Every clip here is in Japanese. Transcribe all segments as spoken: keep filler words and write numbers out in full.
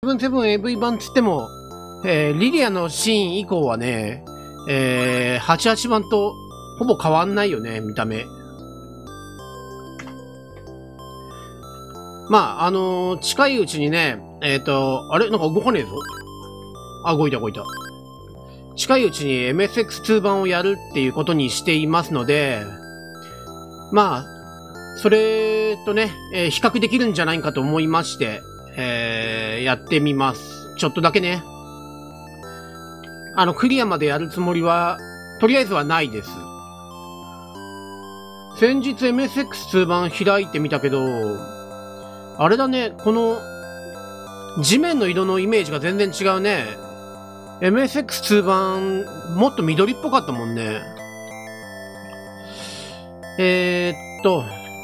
ブンセブンエーブイ 版つっても、えー、リリアのシーン以降はね、えー、はちじゅうはちばんとほぼ変わんないよね、見た目。まあ、あのー、近いうちにね、えっと、あれなんか動かねえぞ。あ、動いた動いた。近いうちに エムエスエックスツー 版をやるっていうことにしていますので、まあ、それとね、えー、比較できるんじゃないかと思いまして、えー、やってみます。ちょっとだけね。あの、クリアまでやるつもりは、とりあえずはないです。先日 エムエスエックスツー 版開いてみたけど、あれだね、この、地面の色のイメージが全然違うね。エムエスエックスツー 版、もっと緑っぽかったもんね。えー、っと、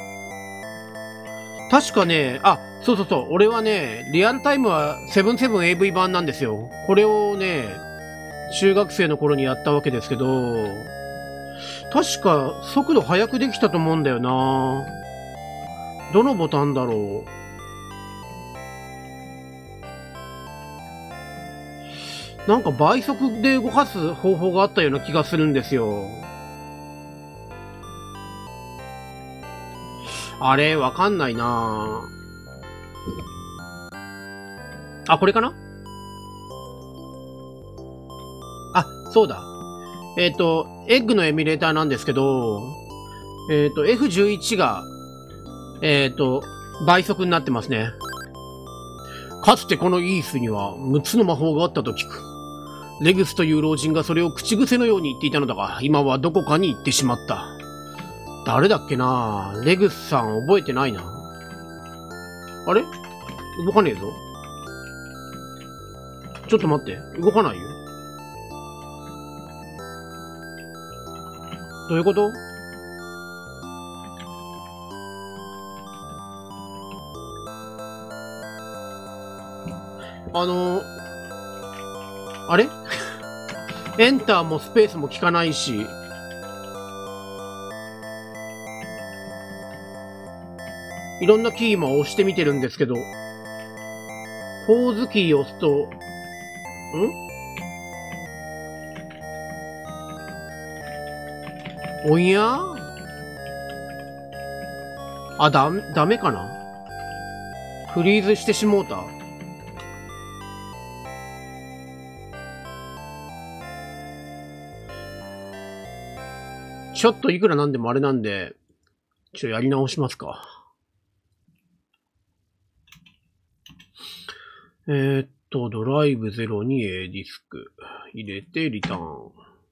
確かね、あ、そうそうそう、俺はね、リアルタイムはセブンセブンエーブイ 版なんですよ。これをね、中学生の頃にやったわけですけど、確か速度速くできたと思うんだよな。どのボタンだろう。なんか倍速で動かす方法があったような気がするんですよ。あれ、わかんないな。あ、これかな？あ、そうだ。えっと、エッグのエミュレーターなんですけど、えっと、エフじゅういち が、えっと、倍速になってますね。かつてこのイースにはむっつの魔法があったと聞く。レグスという老人がそれを口癖のように言っていたのだが、今はどこかに行ってしまった。誰だっけな？レグスさん覚えてないな。あれ？動かねえぞ。ちょっと待って。動かないよ。どういうこと？あのー、あれエンターもスペースも効かないし、いろんなキーも押してみてるんですけど、ポーズキーを押すと、ん？おや？あ、だ、ダメかな？フリーズしてしもうた。ちょっといくらなんでもあれなんで、ちょ、やり直しますか。えー、っと、ドライブゼロに A ディスク入れてリターン。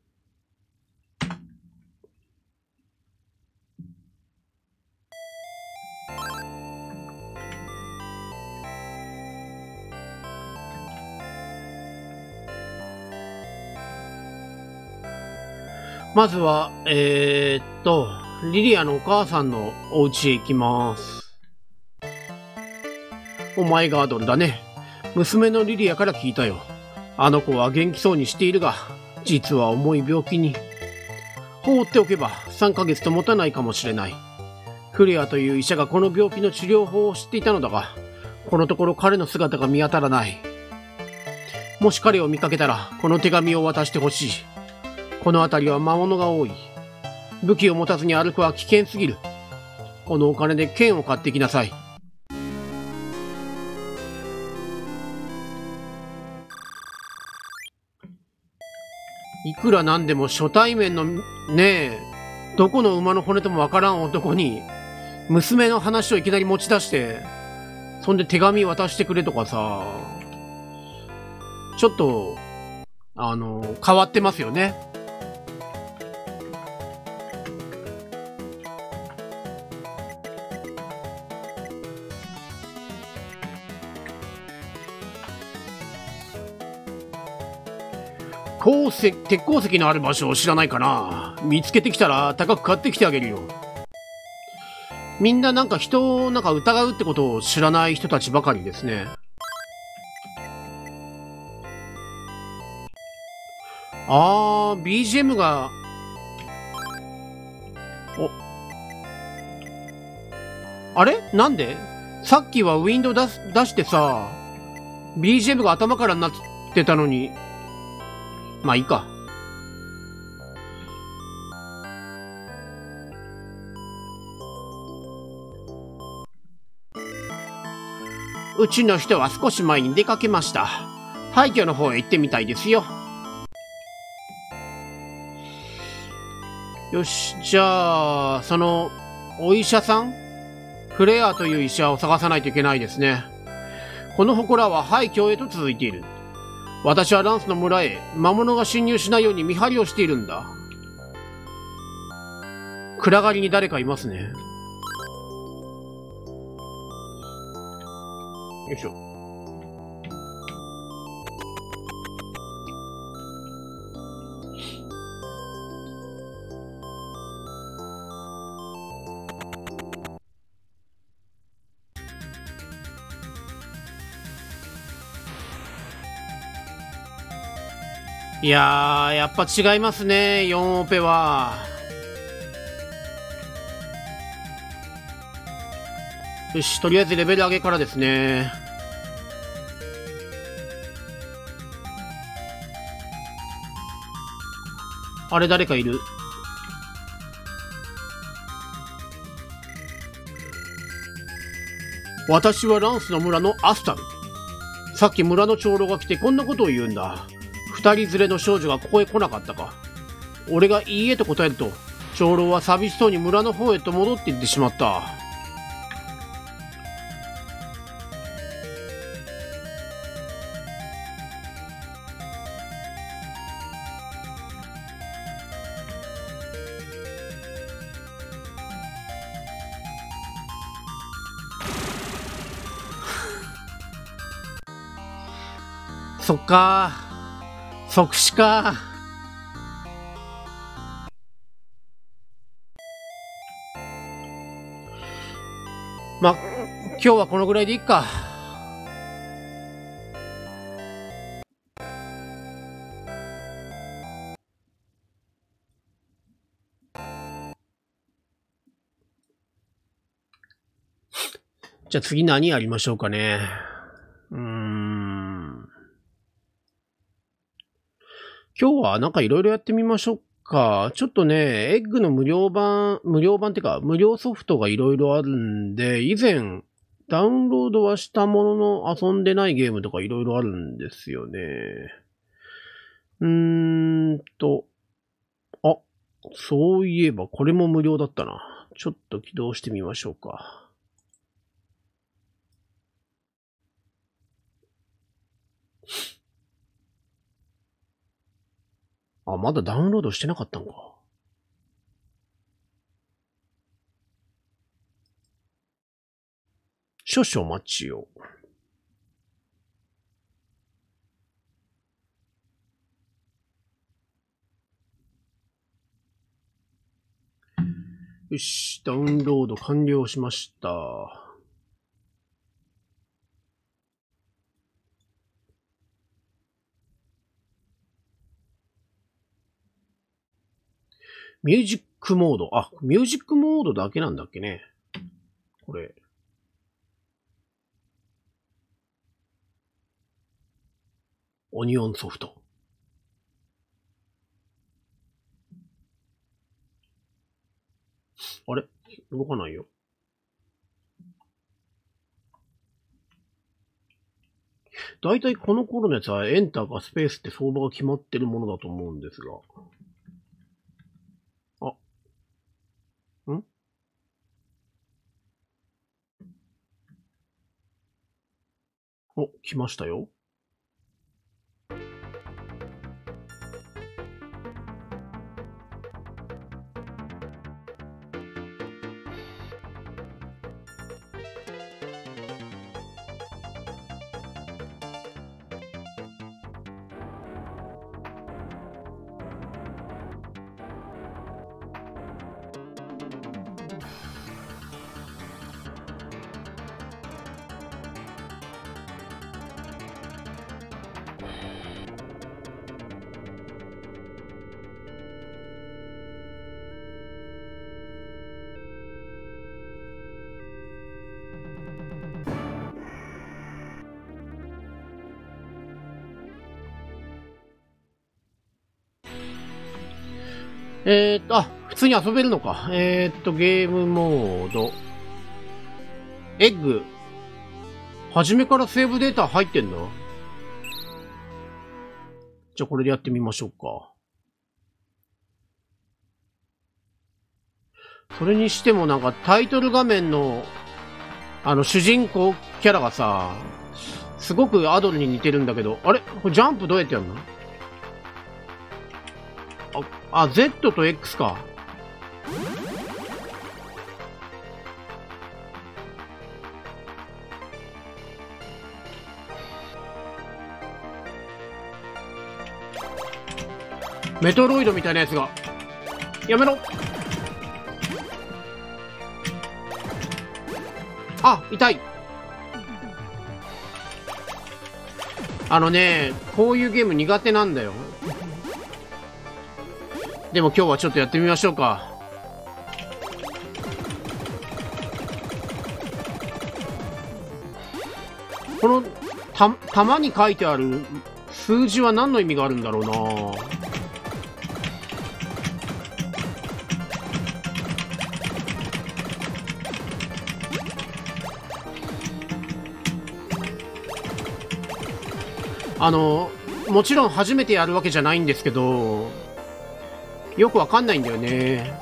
まずは、えー、っと、リリアのお母さんのお家へ行きます。お前がアドルだね。娘のリリアから聞いたよ。あの子は元気そうにしているが、実は重い病気に。放っておけばさんかげつと持たないかもしれない。フレアという医者がこの病気の治療法を知っていたのだが、このところ彼の姿が見当たらない。もし彼を見かけたら、この手紙を渡してほしい。この辺りは魔物が多い。武器を持たずに歩くは危険すぎる。このお金で剣を買ってきなさい。いくらなんでも初対面のねえ、どこの馬の骨ともわからん男に娘の話をいきなり持ち出して、そんで手紙渡してくれとかさ、ちょっとあの変わってますよね。鉱石、鉄鉱石のある場所を知らないかな。見つけてきたら高く買ってきてあげるよ。みんななんか人をなんか疑うってことを知らない人たちばかりですね。あー、ビージーエム が、お、あれなんでさっきはウィンドウ出す、出してさ、 ビージーエム が頭からなってたのに。まあいいか。うちの人は少し前に出かけました。廃墟の方へ行ってみたいですよ。よし、じゃあ、その、お医者さんフレアという医者を探さないといけないですね。この祠は廃墟へと続いている。私はランスの村へ魔物が侵入しないように見張りをしているんだ。暗がりに誰かいますね。よいしょ。いやー、やっぱ違いますね、よんオペは。よし、とりあえずレベル上げからですね。あれ、誰かいる？私はランスの村のアスタル。さっき村の長老が来てこんなことを言うんだ。二人連れの少女がここへ来なかったか。俺がいいえと答えると、長老は寂しそうに村の方へと戻っていってしまった。そっかー。即死か。ま、今日はこのぐらいでいいか。じゃあ次何やりましょうかね。うーん。今日はなんかいろいろやってみましょうか。ちょっとね、エッグの無料版、無料版ってか、無料ソフトがいろいろあるんで、以前、ダウンロードはしたものの遊んでないゲームとかいろいろあるんですよね。うーんと、あ、そういえばこれも無料だったな。ちょっと起動してみましょうか。あ、まだダウンロードしてなかったのか。少々お待ちを。よし、ダウンロード完了しました。ミュージックモード。あ、ミュージックモードだけなんだっけね。これ。オニオンソフト。あれ？動かないよ。だいたいこの頃のやつはエンターかスペースって相場が決まってるものだと思うんですが。あ。ん？お、来ましたよ。 えーっと、あ、普通に遊べるのか。えーっと、ゲームモード。エッグ。初めからセーブデータ入ってんの？じゃあこれでやってみましょうか。それにしてもなんかタイトル画面のあの主人公キャラがさ、すごくアドルに似てるんだけど、あれこれジャンプどうやってやるの？あ、あ、Z と X か。メトロイドみたいなやつが。やめろ。あ、痛い。あのね、こういうゲーム苦手なんだよ。でも今日はちょっとやってみましょうか。このた弾に書いてある数字は何の意味があるんだろうな。あのもちろん初めてやるわけじゃないんですけど、よくわかんないんだよね。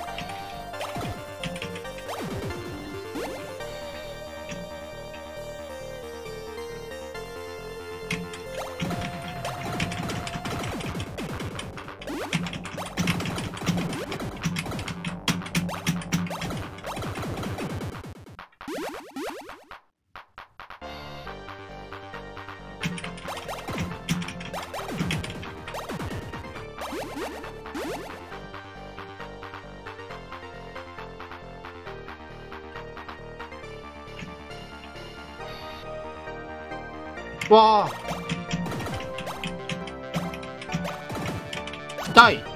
わあ、痛い。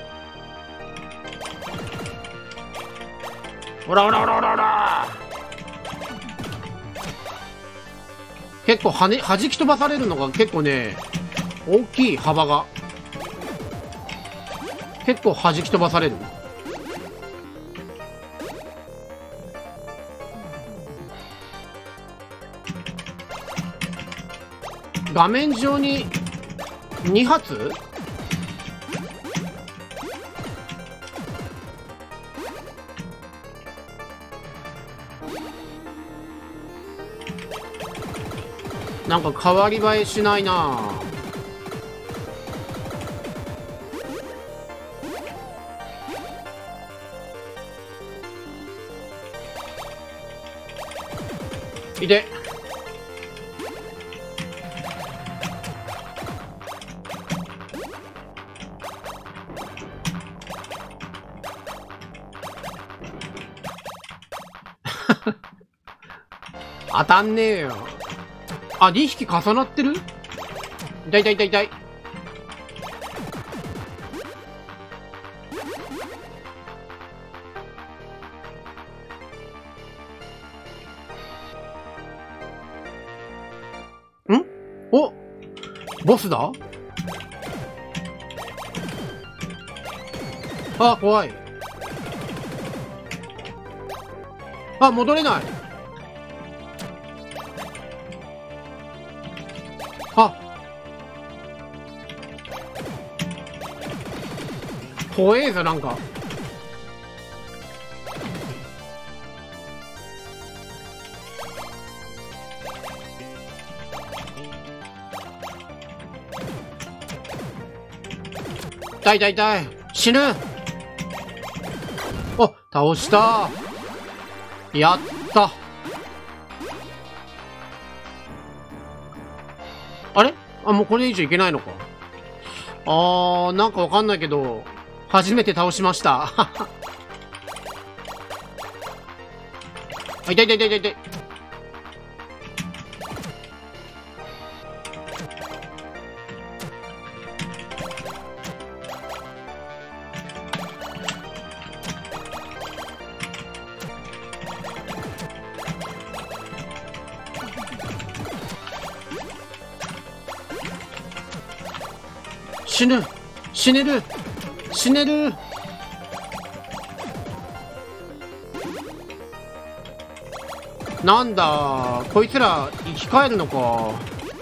ほらほらほらほらほら。結構はね、弾き飛ばされるのが結構ね、大きい幅が。結構弾き飛ばされる。画面上にに発？なんか変わり映えしないな。いて。当たんねえよ。あ、にひき重なってる？痛い痛い痛い痛い。ん？お！ボスだ？あ、怖い。あ、戻れない。あ、怖えぞ、なんか。痛い痛い痛い。死ぬ。お、倒した。やった。あれ？あ、もうこれ以上いけないのか。あー、なんかわかんないけど、初めて倒しました。あ、痛い痛い痛い痛い痛い。死ぬ。死ねる。死ねる。 なんだ、こいつら生き返るのか。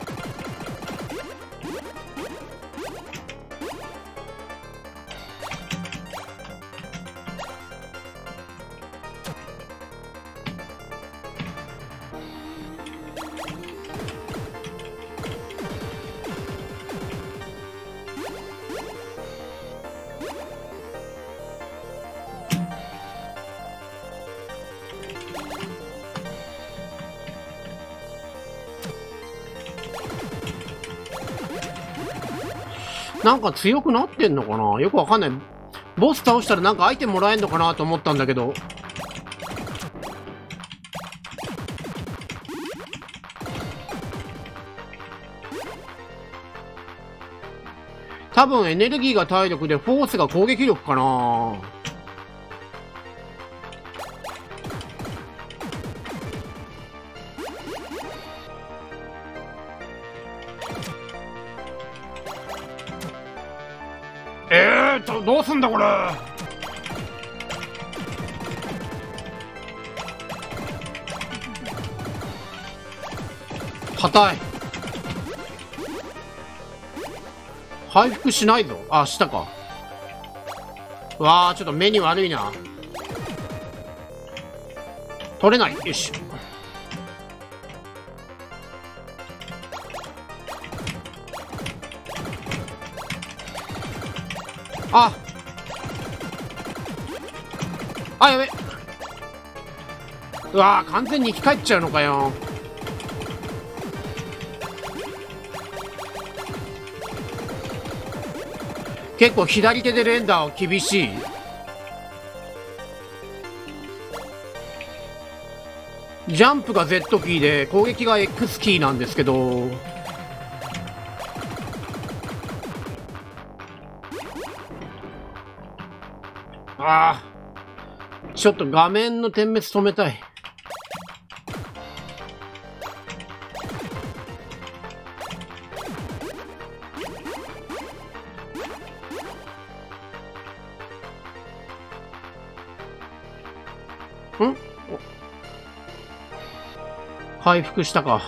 なんか強くなってんのかな、よくわかんない。ボス倒したらなんかアイテムもらえんのかなと思ったんだけど。多分エネルギーが体力でフォースが攻撃力かな。えーと、どうすんだこれ。硬い。回復しないぞ。あ、したか。わあ、ちょっと目に悪いな。取れない。よし。ああ、やべ。うわー、完全に生き返っちゃうのかよ。結構左手で連打は厳しい。ジャンプが Z キーで攻撃が X キーなんですけど、ああ、ちょっと画面の点滅止めたい。ん？回復したか。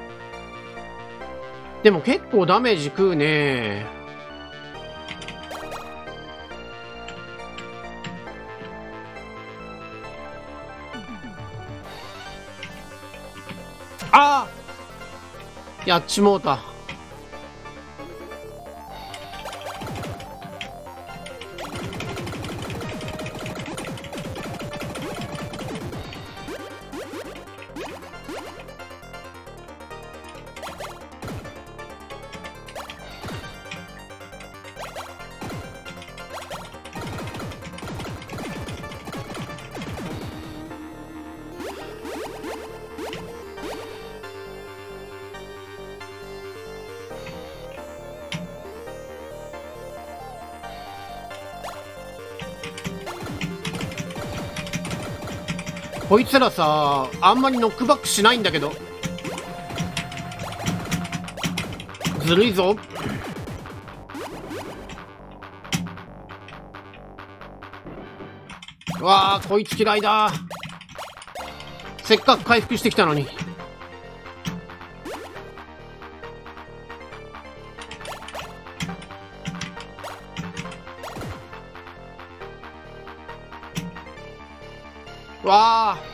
でも結構ダメージ食うね。ああ、やっちもうた。こいつらさ、あんまりノックバックしないんだけど。ずるいぞ。うわあ、こいつ嫌いだ。せっかく回復してきたのに。わあ、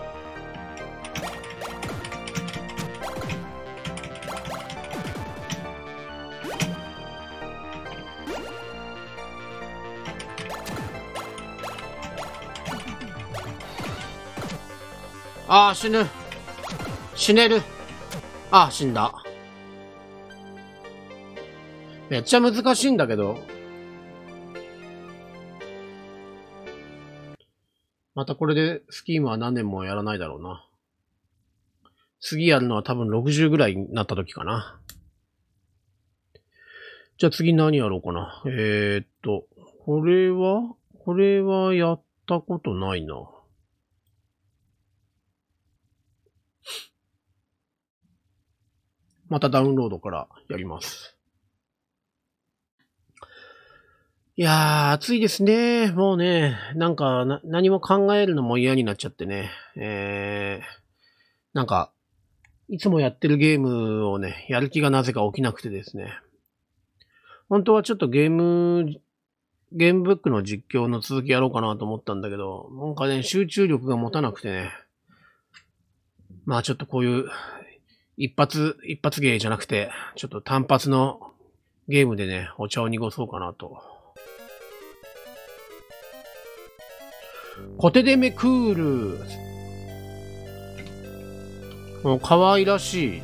ああ、死ぬ。死ねる。ああ、死んだ。めっちゃ難しいんだけど。またこれでスキームは何年もやらないだろうな。次やるのは多分ろくじゅうぐらいになった時かな。じゃあ次何やろうかな。えー、っと、これはこれはやったことないな。またダウンロードからやります。いやー、暑いですね。もうね、なんかな、何も考えるのも嫌になっちゃってね。えなんか、いつもやってるゲームをね、やる気がなぜか起きなくてですね。本当はちょっとゲーム、ゲームブックの実況の続きやろうかなと思ったんだけど、なんかね、集中力が持たなくてね。まあちょっとこういう、一発、一発芸じゃなくて、ちょっと単発のゲームでね、お茶を濁そうかなと。コテデメクール。もう可愛らしい。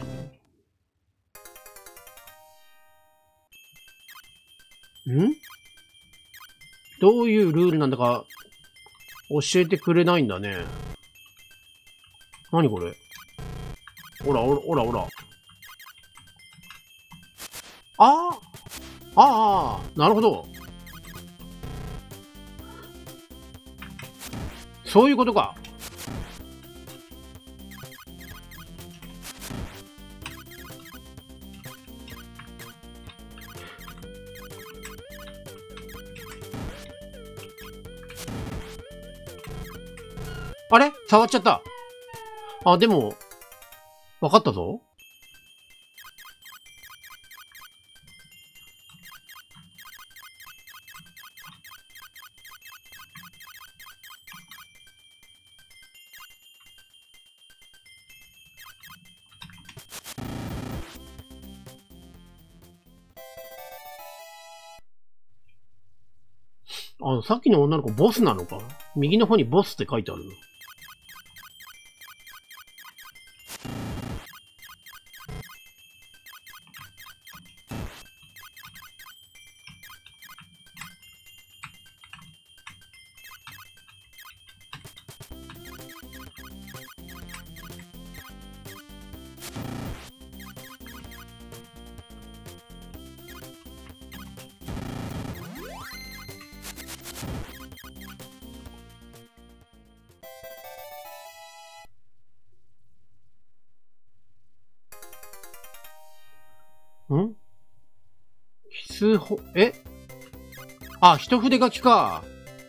ん？どういうルールなんだか教えてくれないんだね。何これ？ほら、ほら、ほら、ほら。ああああ、なるほど。そういうことか。あれ？触っちゃった。あ、でも、わかったぞ。あの、さっきの女の子ボスなのか？右の方にボスって書いてあるの。ん？奇数法、え？あ、一筆書きか。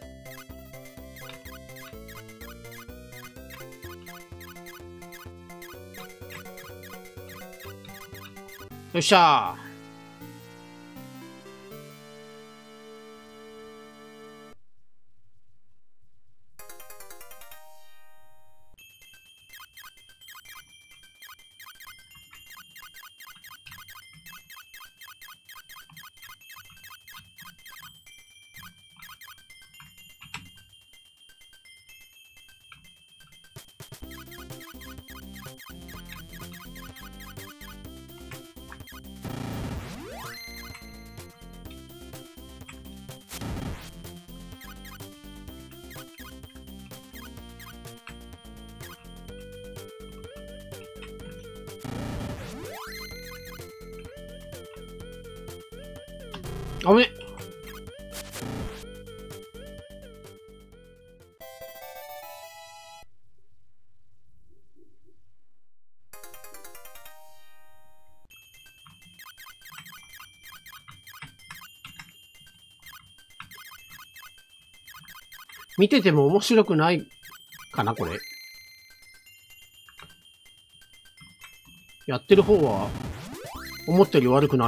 よっしゃー。あぶね。見てても面白くないかな、これ。やってる方は、思ったより悪くない。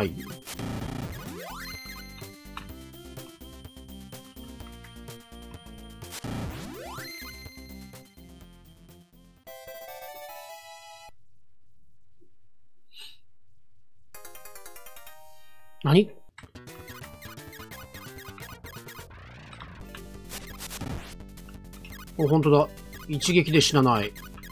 何？お、ほんとだ。一撃で死なない。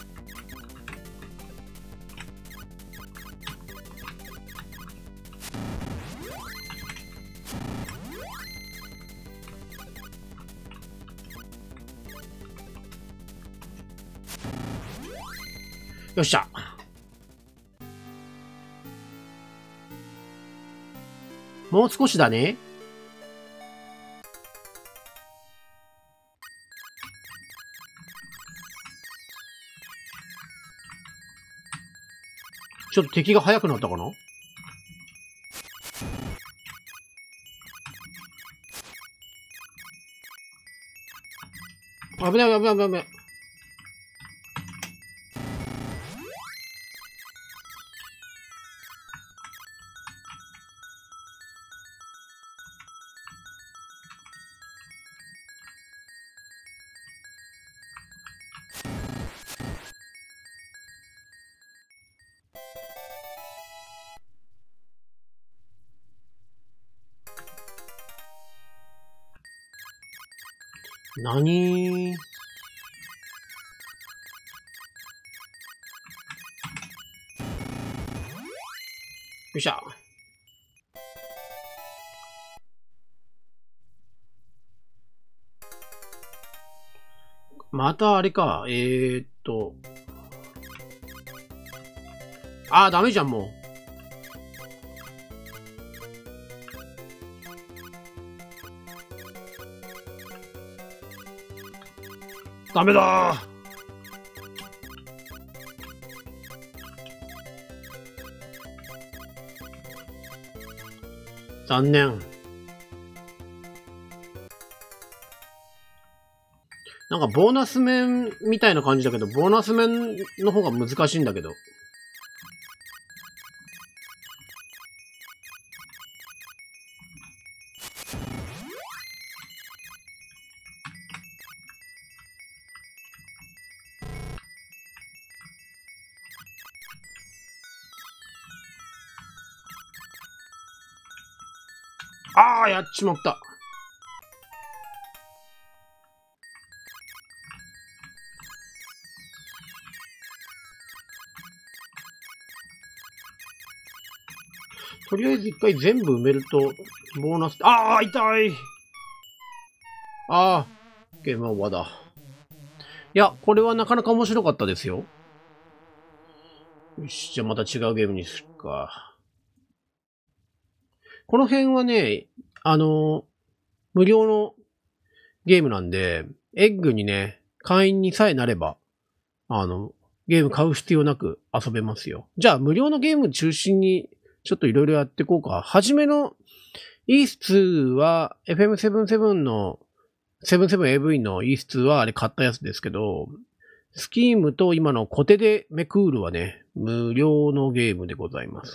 よっしゃ。もう少しだね。ちょっと敵が速くなったかな？危ない危ない危ない危ない。 なにー。よいしょ。またあれか。えーっと。あー、ダメじゃん、もう。ダメだー。残念。なんかボーナス面みたいな感じだけど、ボーナス面の方が難しいんだけど。ああ、やっちまった。とりあえず一回全部埋めると、ボーナス、ああ、痛い。ああ、ゲームオーバーだ。いや、これはなかなか面白かったですよ。よし、じゃあまた違うゲームにするか。この辺はね、あの、無料のゲームなんで、エッグにね、会員にさえなれば、あの、ゲーム買う必要なく遊べますよ。じゃあ、無料のゲーム中心に、ちょっといろいろやっていこうか。はじめの、イースツーは、エフエムセブンティーン の、セブンティーンエーブイ のイースツーはあれ買ったやつですけど、スキームと今のコテデメクールはね、無料のゲームでございます。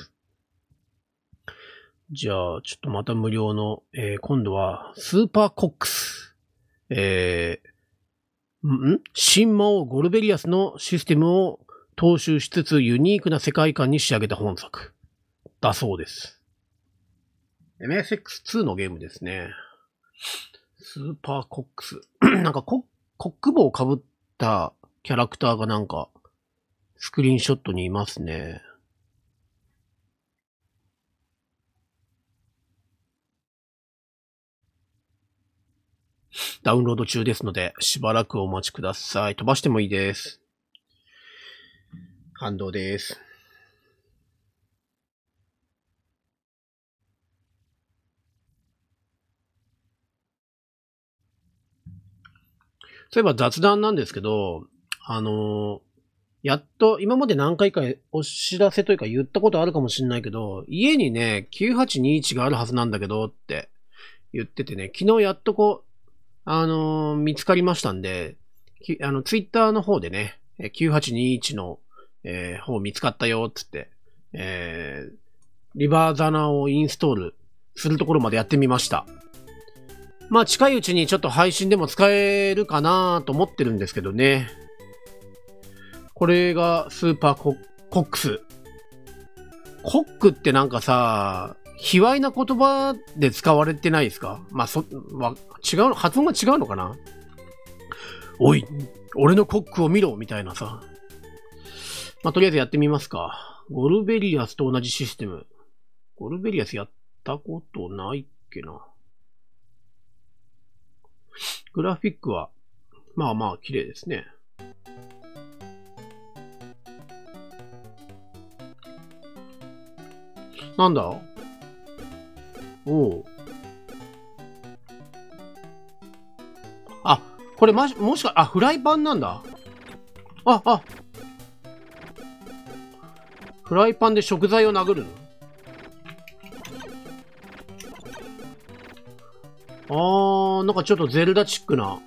じゃあ、ちょっとまた無料の、えー、今度は、スーパーコックス。えー、ん新魔王ゴルベリアスのシステムを踏襲しつつユニークな世界観に仕上げた本作。だそうです。エムエスエックスツー のゲームですね。スーパーコックス。なんかコ、コック帽を被ったキャラクターがなんか、スクリーンショットにいますね。ダウンロード中ですので、しばらくお待ちください。飛ばしてもいいです。反動です。そういえば雑談なんですけど、あのー、やっと、今まで何回かお知らせというか言ったことあるかもしれないけど、家にね、きゅうはちにいちがあるはずなんだけどって言っててね、昨日やっとこう、あのー、見つかりましたんで、あの、ツイッターの方でね、きゅうはちにいちの、えー、方見つかったよ、つって、えー、リバーザナをインストールするところまでやってみました。まあ近いうちにちょっと配信でも使えるかなと思ってるんですけどね。これがスーパーコックス。コックってなんかさ、卑猥な言葉で使われてないですか？まあそ、まあ、違う、発音が違うのかな？おい、俺のコックを見ろみたいなさ。まあとりあえずやってみますか。ゴルベリアスと同じシステム。ゴルベリアスやったことないっけな。グラフィックは、まあまあ綺麗ですね。なんだ？おう。あ、これま、もしか、あ、フライパンなんだ。あ、あ。フライパンで食材を殴るの？あー、なんかちょっとゼルダチックな。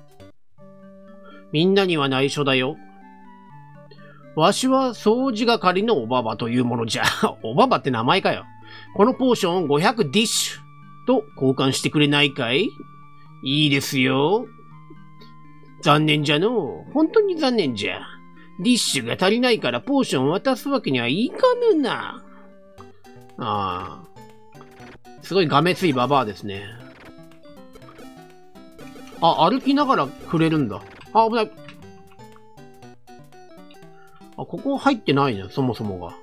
みんなには内緒だよ。わしは掃除係のおばばというものじゃ。おばばって名前かよ。このポーションごひゃくディッシュと交換してくれないかい？いいですよ。残念じゃのう。本当に残念じゃ。ディッシュが足りないからポーションを渡すわけにはいかぬな。ああ。すごいがめついババアですね。 あ、歩きながらくれるんだ。あ、危ない。あ、ここ入ってないね、そもそもが。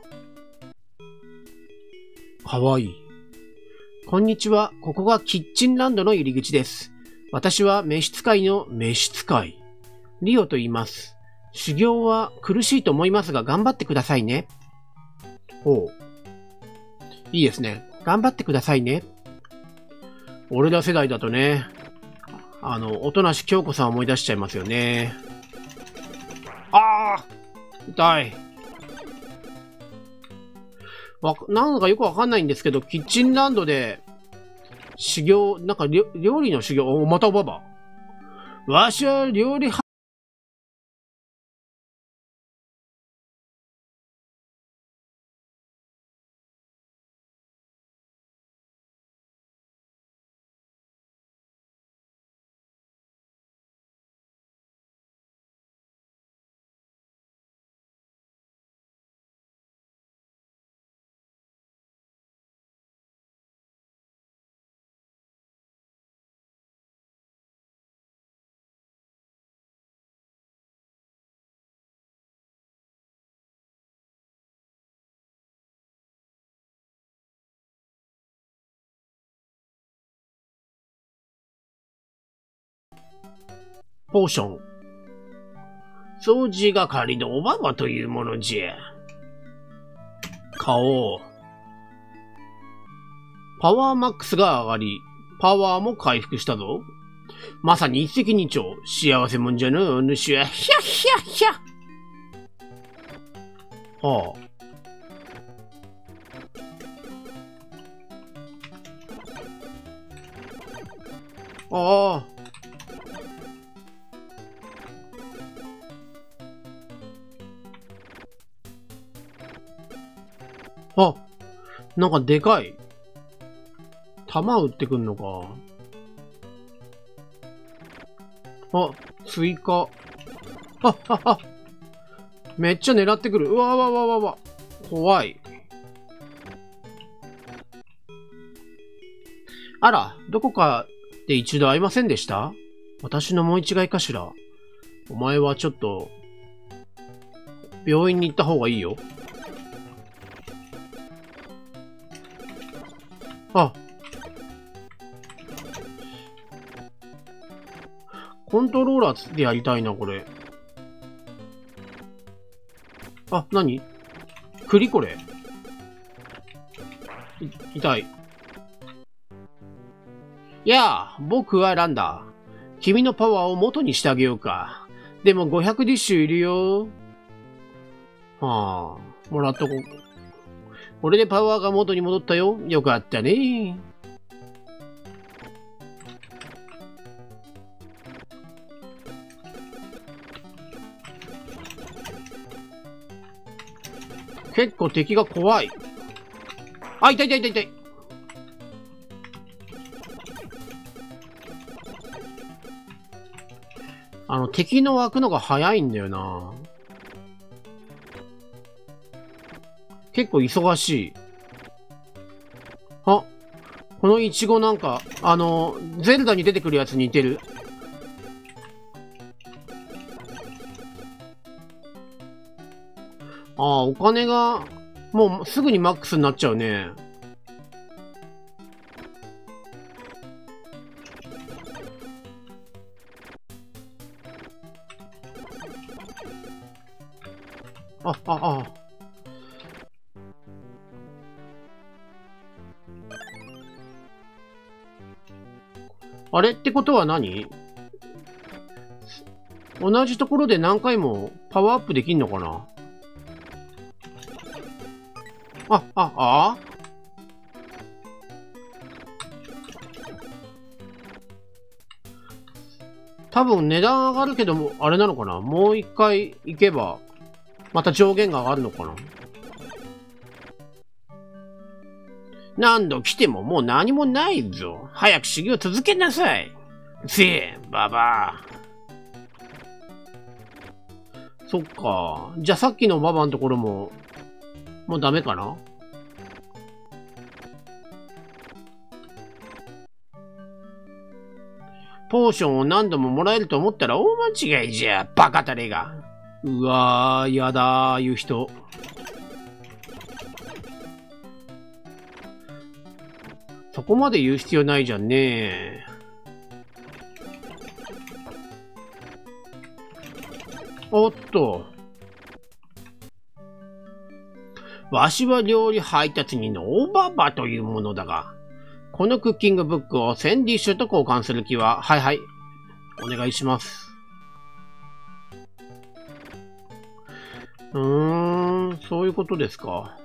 かわいい。こんにちは。ここがキッチンランドの入り口です。私は召使いの召使い。リオと言います。修行は苦しいと思いますが頑張ってくださいね。おう。いいですね。頑張ってくださいね。俺ら世代だとね、あの、音無京子さん思い出しちゃいますよね。ああ痛い。わ、なんかよくわかんないんですけど、キッチンランドで、修行、なんか料理の修行、お、またおばば。わしは料理は、ポーション。掃除係のおばばというものじゃ。買おう。パワーマックスが上がり、パワーも回復したぞ。まさに一石二鳥。幸せもんじゃの、主は、ひゃひゃひゃ。はあ。ああ。あ、なんかでかい。弾撃ってくんのか。あ、追加。あ、あ、あ。めっちゃ狙ってくる。うわわわわわ。怖い。あら、どこかで一度会いませんでした？私の思い違いかしら。お前はちょっと、病院に行った方がいいよ。あ。コントローラーでやりたいな、これ。あ、なに？栗これ。い、痛い。やあ、僕はランダー。君のパワーを元にしてあげようか。でもごひゃくディッシュいるよ。はあ、もらっとこう。これでパワーが元に戻ったよ。よかったね。結構敵が怖い。あ、痛い痛い痛い痛い。あの、敵の湧くのが早いんだよな。結構忙しい。あ、このイチゴなんか、あの、ゼルダに出てくるやつに似てる。ああ、お金が、もうすぐにマックスになっちゃうね。あ、あ、あ。あれってことは何？同じところで何回もパワーアップできんのかな？あ、あ、あ多分値段上がるけども、あれなのかな？もう一回行けば、また上限が上がるのかな？何度来てももう何もないぞ。早く修行続けなさい。せえ、ババア。そっか。じゃあさっきのババのところも、もうダメかな？ ポーションを何度ももらえると思ったら大間違いじゃ、バカタレが。うわー、やだー、いう人。そこまで言う必要ないじゃんね。おっと。わしは料理配達人のオババというものだが、このクッキングブックをセンディッシュと交換する気は、はいはい、お願いします。うーん、そういうことですか。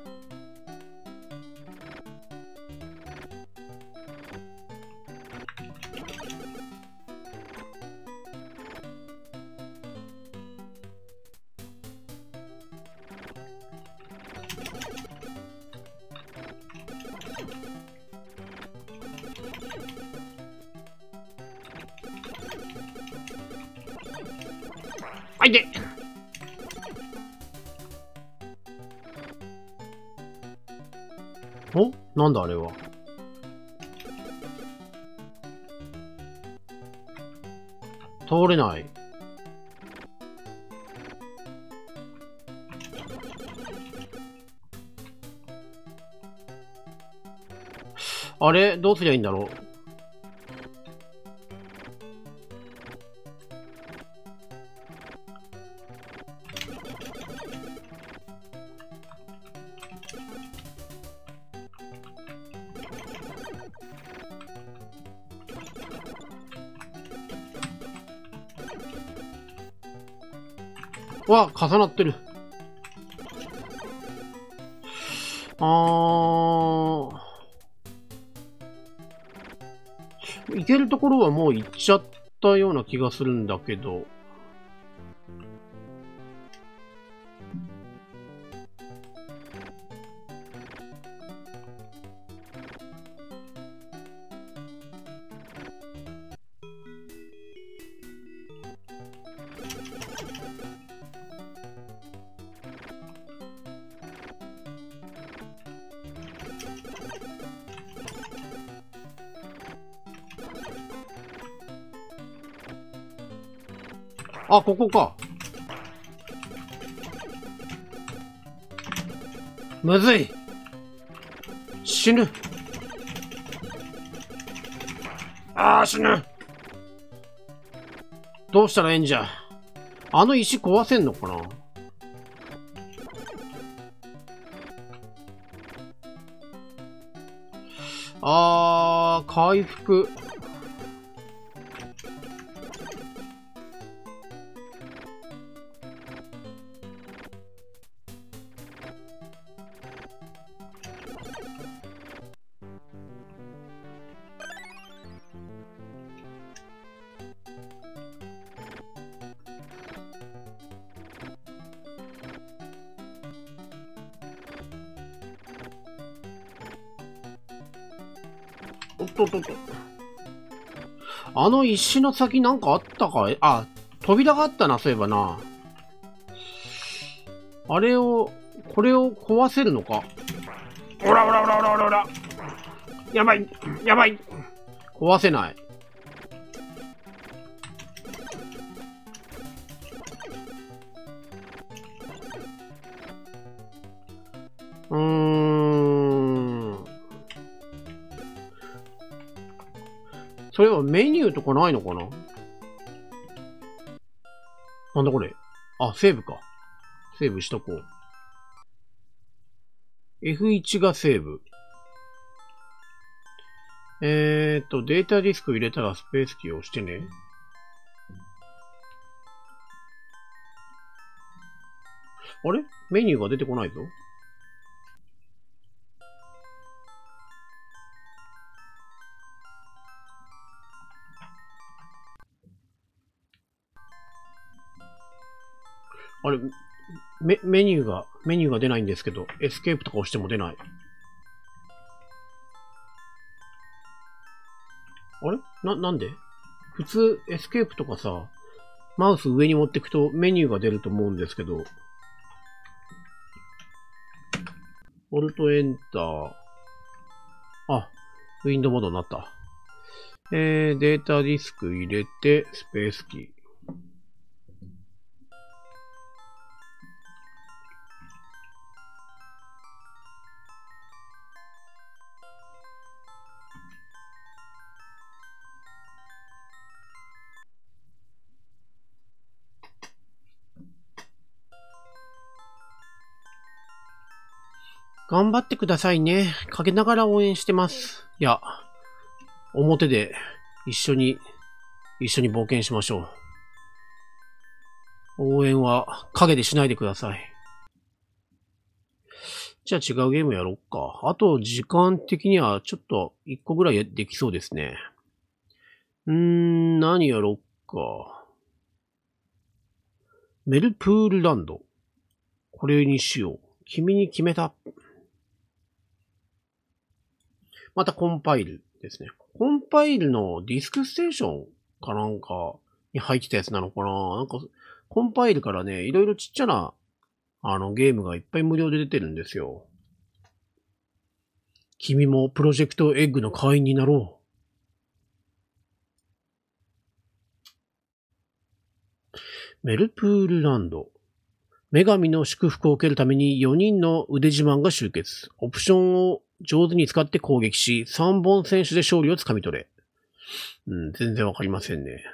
はいで。お、なんだあれは。通れない。あれどうすりゃいいんだろう。わ、重なってる。あー。行けるところはもう行っちゃったような気がするんだけど。あ、ここか。むずい。死ぬ。ああ、死ぬ。どうしたらええんじゃ。あの石壊せんのかな。あー、回復。おっとっとっと。あの石の先なんかあったかい。あ、扉があったな、そういえばな。あれを、これを壊せるのか。おらおらおらおらおらおら。やばい、やばい。壊せない。うーん。それはメニューとかないのかな。なんだこれ。あ、セーブか。セーブしとこう。エフワン がセーブ。えーと、データディスク入れたらスペースキーを押してね。あれメニューが出てこないぞ。あれ、メ、メニューが、メニューが出ないんですけど、エスケープとか押しても出ない。あれな、なんで普通、エスケープとかさ、マウス上に持ってくとメニューが出ると思うんですけど、オルトエンター。あ、ウィンドウモードになった。 えー、データディスク入れて、スペースキー。頑張ってくださいね。かけながら応援してます。いや、表で一緒に、一緒に冒険しましょう。応援は影でしないでください。じゃあ違うゲームやろっか。あと時間的にはちょっと一個ぐらいできそうですね。うーん、何やろっか。メルプールランド。これにしよう。君に決めた。またコンパイルですね。コンパイルのディスクステーションかなんかに入ってたやつなのかな。なんか、コンパイルからね、いろいろちっちゃな、あの、ゲームがいっぱい無料で出てるんですよ。君もプロジェクトエッグの会員になろう。メルプールランド。女神の祝福を受けるためによにんの腕自慢が集結。オプションを上手に使って攻撃し、さんぼん選手で勝利をつかみ取れ。うん、全然わかりませんね。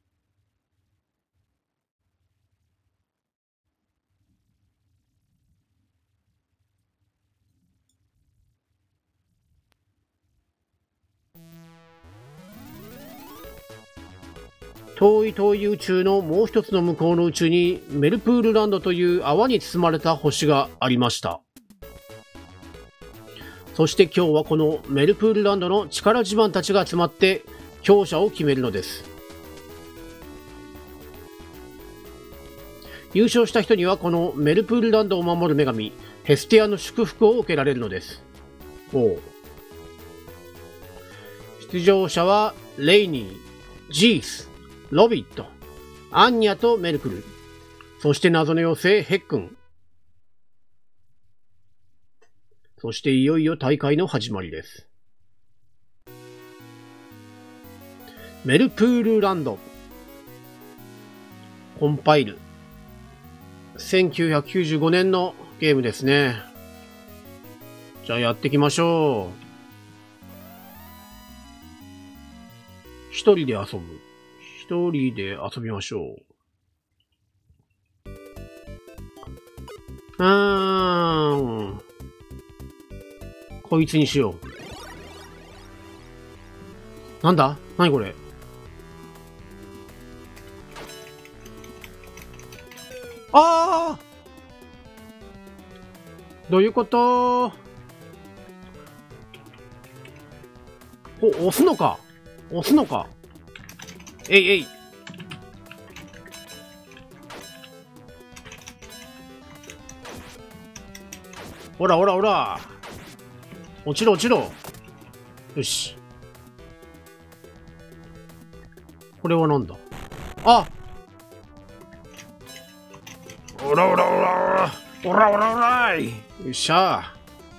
遠い遠い宇宙のもう一つの向こうの宇宙にメルプールランドという泡に包まれた星がありました。そして今日はこのメルプールランドの力自慢たちが集まって強者を決めるのです。優勝した人にはこのメルプールランドを守る女神ヘスティアの祝福を受けられるのです。おう。出場者はレイニー、ジース、ロビット、アンニャとメルクル、そして謎の妖精ヘックン。そしていよいよ大会の始まりです。メルプールランド。コンパイル。せんきゅうひゃくきゅうじゅうごねんのゲームですね。じゃあやっていきましょう。一人で遊ぶ。一人で遊びましょう。うーん。こいつにしよう。なんだ？何これ？ああ！どういうこと？お、押すのか？押すのか？えいえい。ほらほらほら。落ちろ落ちろ。よし。これはなんだ？あ！おらおらおらおらおらおらい。よっしゃ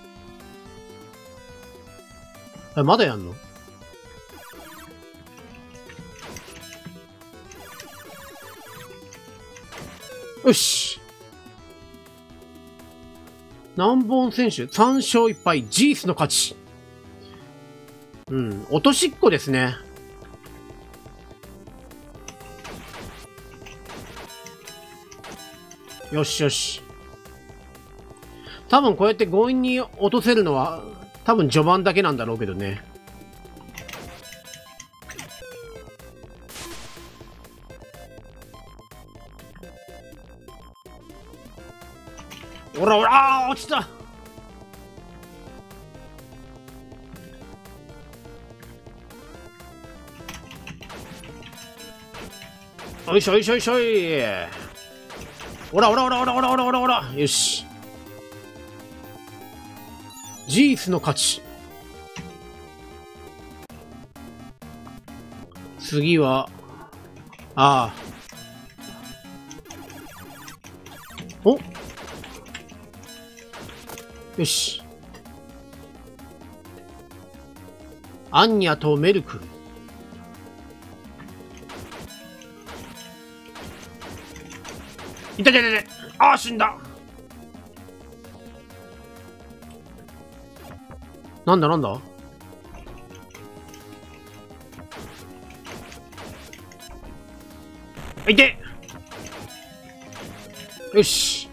ー。え、まだやんの？よし。何本選手 ?さん 勝いっ敗。ジースの勝ち。うん。落としっこですね。よしよし。多分こうやって強引に落とせるのは多分序盤だけなんだろうけどね。おらおら、落ちた。よいしょよいしょよいしょい。おらおらおらおらおらおらおらおら。よし。ジースの勝ち。次は、ああ。お？よし。アンニャとメルクル。 いてててて。ああ、死んだ。なんだなんだ。いて。よし。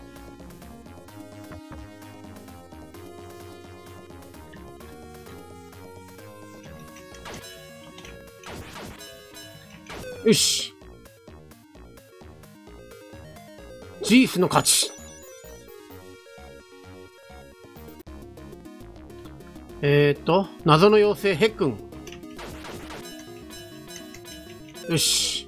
よし。ジースの勝ち。えーっと、謎の妖精ヘックン。よし。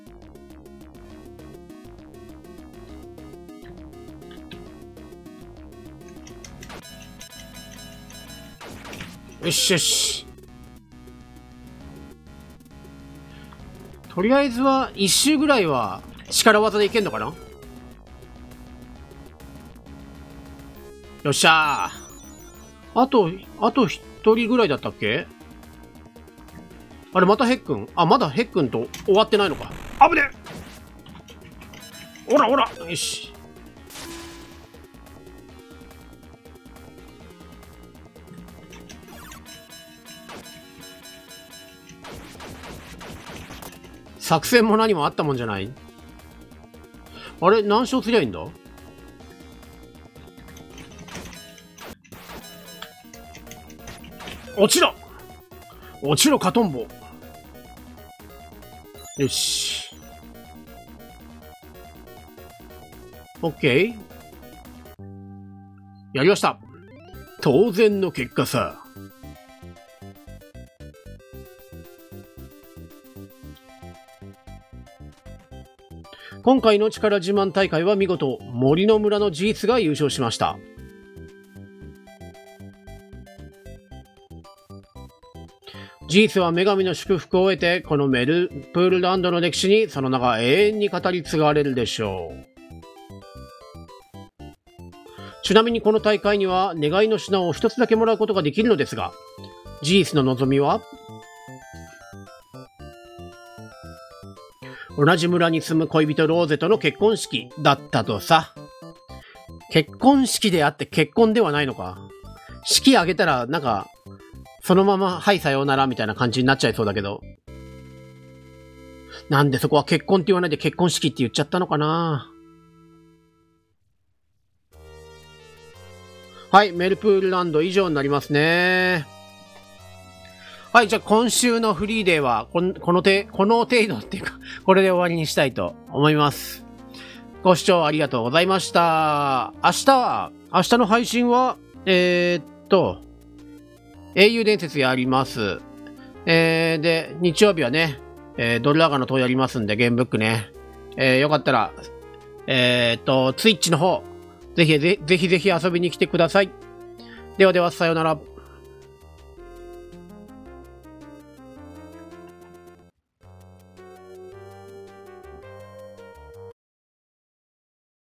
よしよし。とりあえずは一周ぐらいは力技でいけんのかな。よっしゃー。あと、あと一人ぐらいだったっけ。あれ、またヘックン。あ、まだヘックンと終わってないのか。あぶねえ。おらおら。よし。作戦も何もあったもんじゃない。あれ、何勝すりゃいいんだ。落ちろ落ちろカトンボ。よし。オッケー。やりました。当然の結果さ。今回の力自慢大会は見事、森の村のジースが優勝しました。ジースは女神の祝福を得て、このメルプールランドの歴史にその名が永遠に語り継がれるでしょう。ちなみにこの大会には願いの品を一つだけもらうことができるのですが、ジースの望みは、同じ村に住む恋人ローゼとの結婚式だったとさ。結婚式であって結婚ではないのか。式あげたらなんか、そのままはいさようならみたいな感じになっちゃいそうだけど。なんでそこは結婚って言わないで結婚式って言っちゃったのかな。はい、メルプールランド以上になりますね。はい、じゃあ今週のフリーデーはこの、このて、この程度っていうか、これで終わりにしたいと思います。ご視聴ありがとうございました。明日は、明日の配信は、えー、っと、英雄伝説やります。えー、で、日曜日はね、えー、ドルラガの塔やりますんで、ゲームブックね。えー、よかったら、えー、っと、ツイッチの方、ぜひぜ、ぜひぜひ遊びに来てください。ではでは、さようなら。